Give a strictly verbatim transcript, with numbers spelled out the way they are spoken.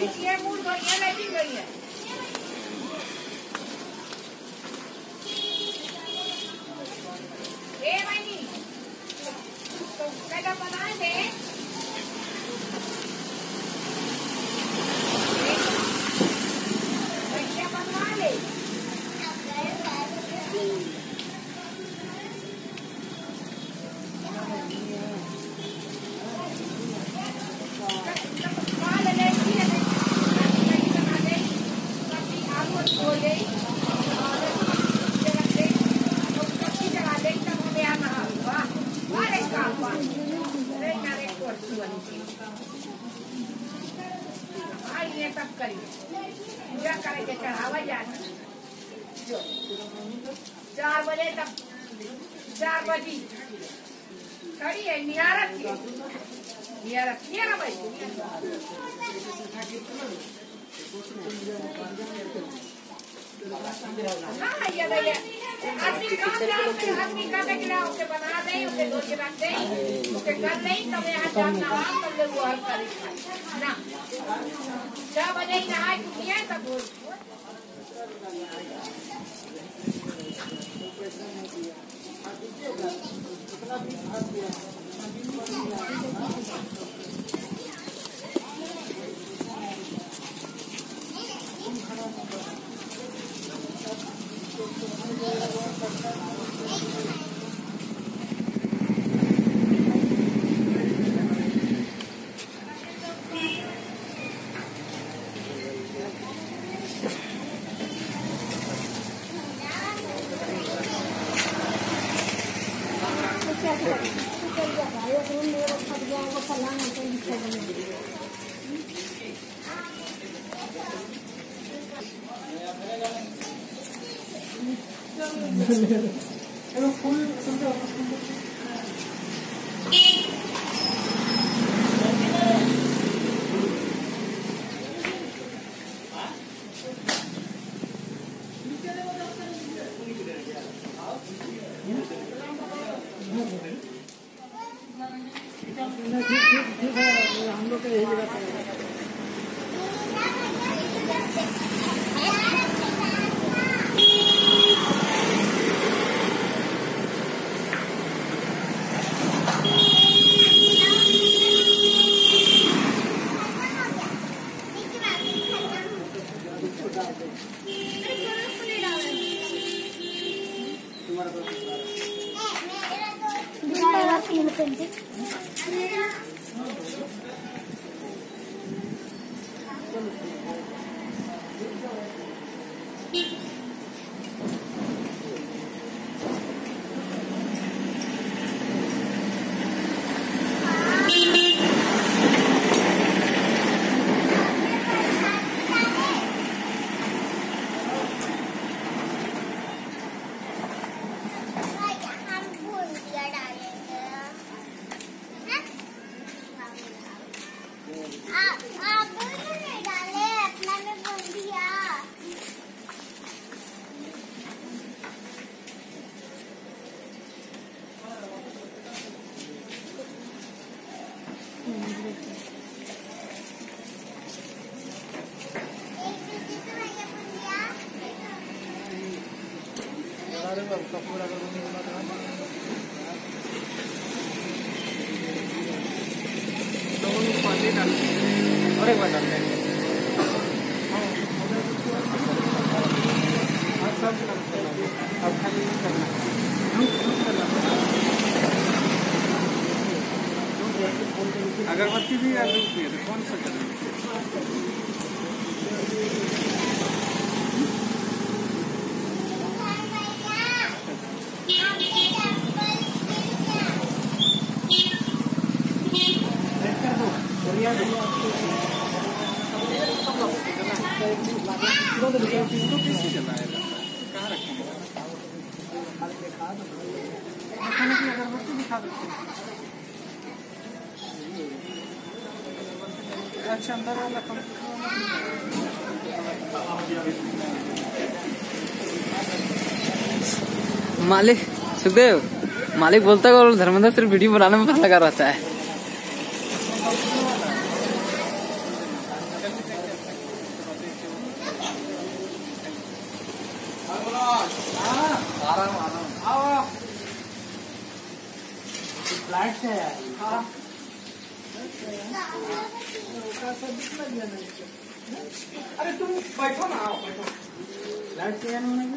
ये मूड बढ़िया लगी गई है। ए भाई तो कैसा बना दे क्या बनवा ले ये सब करिए पूजा करके चढ़ावा जाना चार बजे तक चार बजे खड़ी है नियारत नियारत नियारा भाई हाँ ये भैया आदमी काम जाते आदमी का देखना उसे बना दे उसे दो के रख दे उसे कर नहीं तब यहाँ जाना तब ले वो हर करे ना छह बजे ही नहाए चुकी है तब हम लोग यही जगह और एक बार डालते हैं अब खाली करना अगरबत्ती भी यार है तो कौन सा करना कहाँ रखेंगे अगरबत्ती दिखा सकते हैं। अच्छा अंदर वाला मालिक सुखदेव मालिक बोलता है और धर्मेंद्र सिर्फ वीडियो बनाने में लगा रहता है। आओ फ्लैट से है। हाँ अरे तुम बैठो ना, आओ बैठो। फ्लैट से है ना